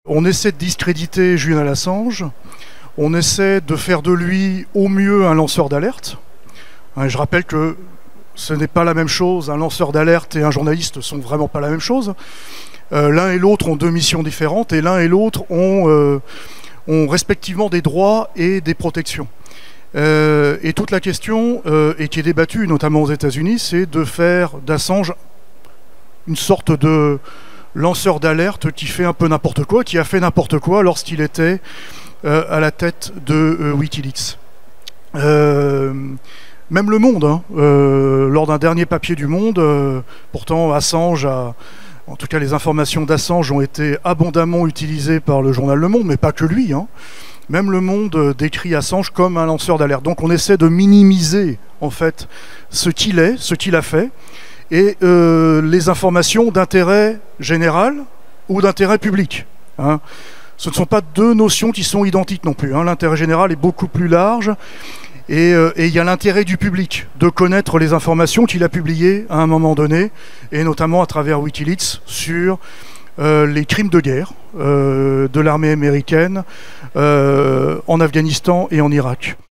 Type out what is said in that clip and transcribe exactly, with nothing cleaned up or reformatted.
on essaie de discréditer Julian Assange, on essaie de faire de lui au mieux un lanceur d'alerte. Hein, je rappelle que ce n'est pas la même chose, un lanceur d'alerte et un journaliste ne sont vraiment pas la même chose. Euh, l'un et l'autre ont deux missions différentes et l'un et l'autre ont, euh, ont respectivement des droits et des protections. Euh, et toute la question, euh, et qui est débattue notamment aux États-Unis, c'est de faire d'Assange une sorte de lanceur d'alerte qui fait un peu n'importe quoi, qui a fait n'importe quoi lorsqu'il était euh, à la tête de euh, Wikileaks. Euh, même Le Monde, hein, euh, lors d'un dernier papier du Monde, euh, pourtant Assange a... En tout cas, les informations d'Assange ont été abondamment utilisées par le journal Le Monde, mais pas que lui, hein. Même Le Monde décrit Assange comme un lanceur d'alerte. Donc on essaie de minimiser en fait ce qu'il est, ce qu'il a fait, et euh, les informations d'intérêt général ou d'intérêt public. Hein. Ce ne sont pas deux notions qui sont identiques non plus. Hein. L'intérêt général est beaucoup plus large, et euh, et il y a l'intérêt du public de connaître les informations qu'il a publiées à un moment donné, et notamment à travers Wikileaks sur Euh, les crimes de guerre euh, de l'armée américaine euh, en Afghanistan et en Irak.